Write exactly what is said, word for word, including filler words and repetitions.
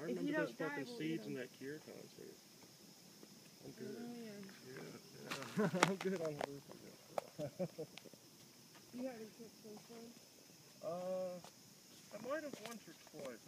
I If remember you those don't die, fucking we'll seeds eat in 'em. that Cure concert. I'm good. Oh, yeah. Yeah, yeah. I'm good on the You had any trips so far? Uh, I might have once or twice.